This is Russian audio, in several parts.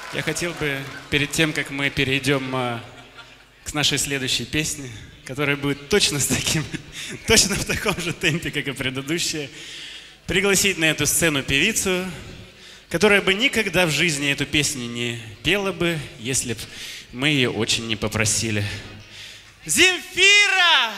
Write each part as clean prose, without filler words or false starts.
Я хотел бы, перед тем, как мы перейдем к нашей следующей песне, которая будет точно в таком же темпе, как и предыдущая, пригласить на эту сцену певицу, которая бы никогда в жизни эту песню не пела бы, если бы мы ее очень не попросили. Земфира!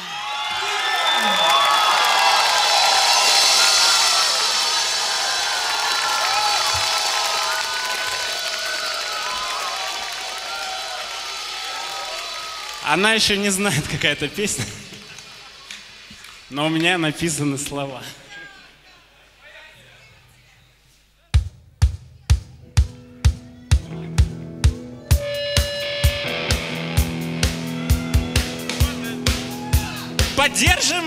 Она еще не знает, какая это песня, но у меня написаны слова. Поддержим!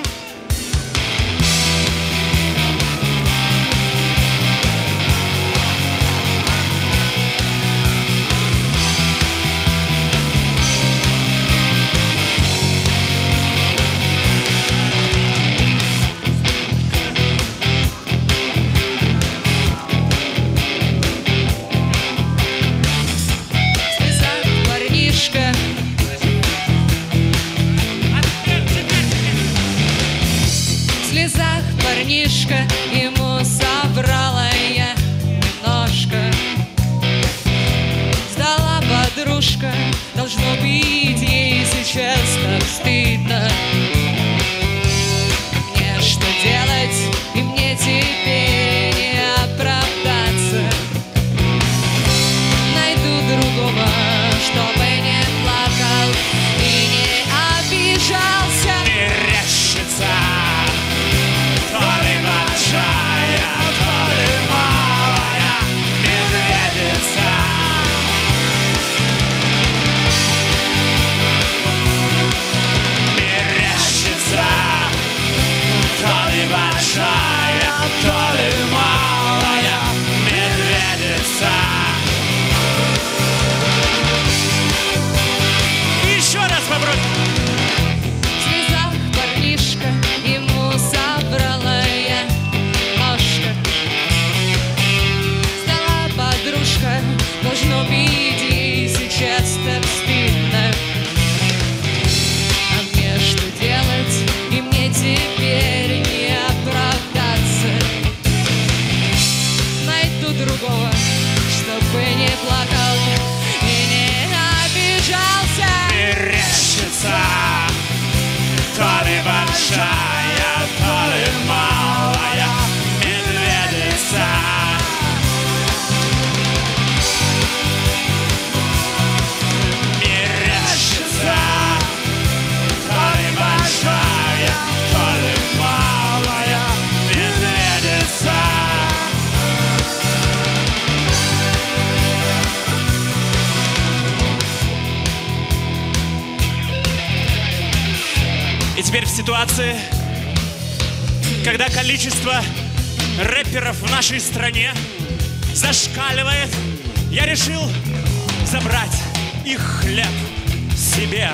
Парнишка, ему собрала я немножко. Сдала подружка, должно быть ей сейчас так стыдно. Мне что делать, и мне теперь не оправдаться. Найду другого, чтобы не плакал и не обижался. Мерещится! Должно быть ей сейчас так стыдно. А мне что делать, и мне теперь не оправдаться. Найду другого, чтобы не плакал и не обижался. Мерещится, то ли большая, то ли малая медведица. И теперь в ситуации, когда количество рэперов в нашей стране зашкаливает, я решил забрать их хлеб себе.